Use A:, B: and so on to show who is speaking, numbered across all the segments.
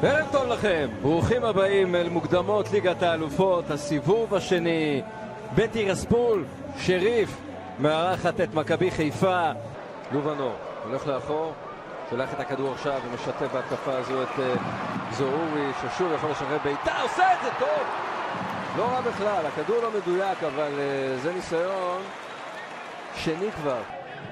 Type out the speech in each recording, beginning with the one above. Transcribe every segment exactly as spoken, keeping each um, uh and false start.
A: ערב טוב לכם, ברוכים הבאים אל מוקדמות ליגת האלופות, הסיבוב השני. בטי רספול, שריף, מארחת את מכבי חיפה. לובנור הולך לאחור, שולח את הכדור עכשיו ומשתף בהתקפה הזו את uh, זוהורי, ששוב יכול לשחרר בעיטה, עושה את זה טוב, לא רע בכלל, הכדור לא מדויק, אבל uh, זה ניסיון שני כבר.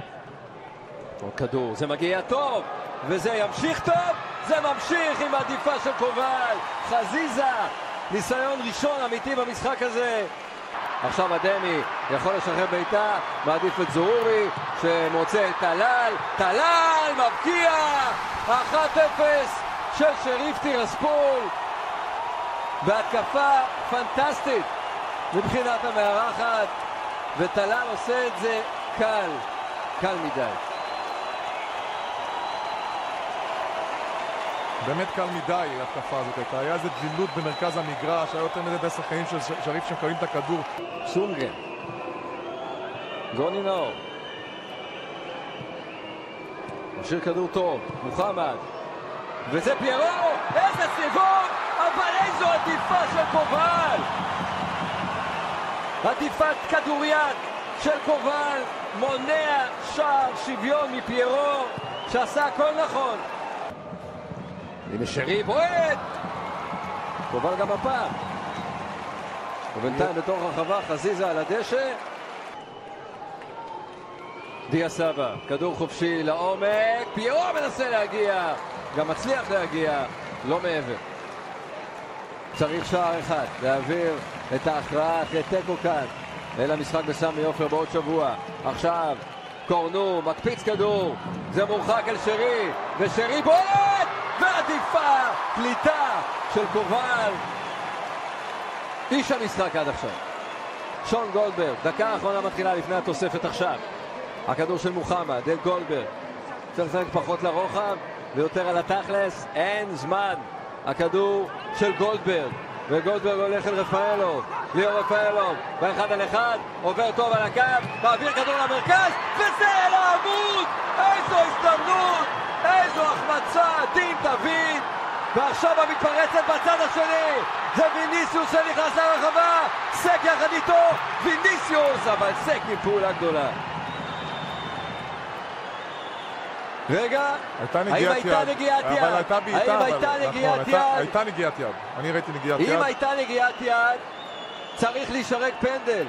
A: כדור, זה מגיע טוב, וזה ימשיך טוב, זה ממשיך עם העדיפה של קובל, חזיזה, ניסיון ראשון אמיתי במשחק הזה. עכשיו אדמי יכול לשחרר בעיטה, מעדיף את זוהורי שמוצא את טלל, טלל מבקיע, אחת אפס של שריף טירספול, בהתקפה פנטסטית מבחינת המארחת, וטלל עושה את זה קל, קל מדי.
B: באמת קל מדי ההתקפה הזאת הייתה, היה איזה דלילות במרכז המגרש, היה יותר מדי שחקנים של שריף שמקבלים את הכדור.
A: סונגרן, גוני נאור, משאיר כדור טוב, מוחמד, וזה פיירו, איזה סיבוב, אבל איזו עדיפה של קובל, עדיפת כדוריית של קובל, מונע שער שוויון מפיירו שעשה הכל נכון. הנה שריף בועט, קובל גם הפעם, ובינתיים בתוך הרחבה חזיזה על הדשא. דיה סבא, כדור חופשי לעומק, פיירו מנסה להגיע, גם מצליח להגיע, לא מעבר. צריך שער אחד להעביר את ההכרעה אחרי תיקו כאן אל המשחק בסמי עופר בעוד שבוע. עכשיו קורנו מקפיץ כדור, זה מורחק אל שריף, ושריף בועט, ועדיפה, קליטה של קובל, איש המשחק עד עכשיו. שון גולדברג, דקה האחרונה מתחילה לפני התוספת עכשיו. הכדור של מוחמד, אל גולדברג, צריך לשחק פחות לרוחב ויותר על התכלס, אין זמן. הכדור של גולדברג, וגולדברג הולך אל רפאלוב, ליאור רפאלוב, באחד על אחד, עובר טוב על הקו, מעביר כדור למרכז, וזה אל העמוד, איזו הזדמנות, איזו החמצה, דין דוד, ועכשיו המתפרצת בצד השני, זה ויניסיוס שנכנס לרחבה, סק יחד איתו, ויניסיוס, אבל סק עם פעולה גדולה. רגע, האם הייתה נגיעת יד?
B: אבל הייתה בעיטה,
A: האם הייתה נגיעת יד?
B: הייתה נגיעת יד, אני ראיתי נגיעת יד.
A: אם הייתה נגיעת יד, צריך להישרק פנדל.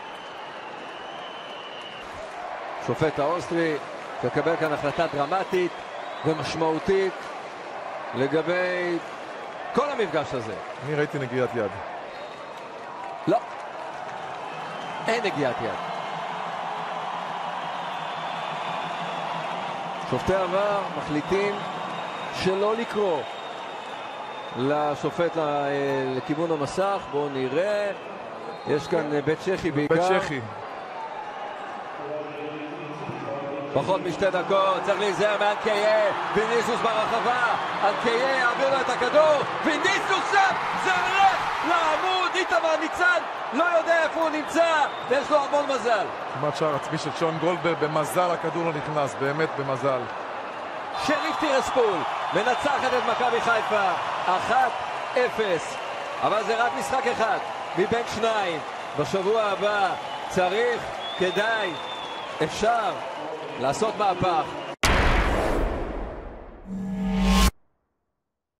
A: שופט האוסטרי תקבל כאן החלטה דרמטית ומשמעותית לגבי כל המפגש הזה.
B: אני ראיתי נגיעת יד.
A: לא, אין נגיעת יד. שופטי עבר מחליטים שלא לקרוא לשופט לכיוון המסך. בואו נראה, יש כאן בית צ'כי בעיקר.
B: בית צ'כי.
A: פחות משתי דקות, צריך להיזהר מאנקיה, ויניסיוס ברחבה, אנקיה יעביר לו את הכדור, ויניסיוס שם, זה הולך לעמוד, איתמר ניצן, לא יודע איפה הוא נמצא, יש לו המון מזל.
B: כמעט שער עצמי של שון גולדברג, במזל הכדור לא נכנס, באמת במזל.
A: שריף טירספול מנצחת את מכבי חיפה, אחת אפס, אבל זה רק משחק אחד מבין שניים. בשבוע הבא צריך, כדאי, אפשר לעשות מהפך